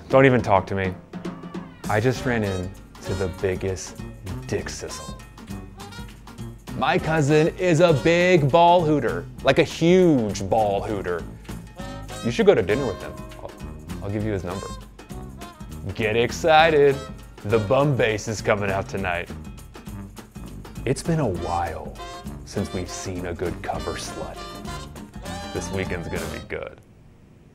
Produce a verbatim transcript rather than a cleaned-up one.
Don't even talk to me. I just ran into the biggest dick sizzle. My cousin is a big ball hooter, like a huge ball hooter. You should go to dinner with him. I'll, I'll give you his number. Get excited. The bum bass is coming out tonight. It's been a while since we've seen a good cover slut. This weekend's gonna be good.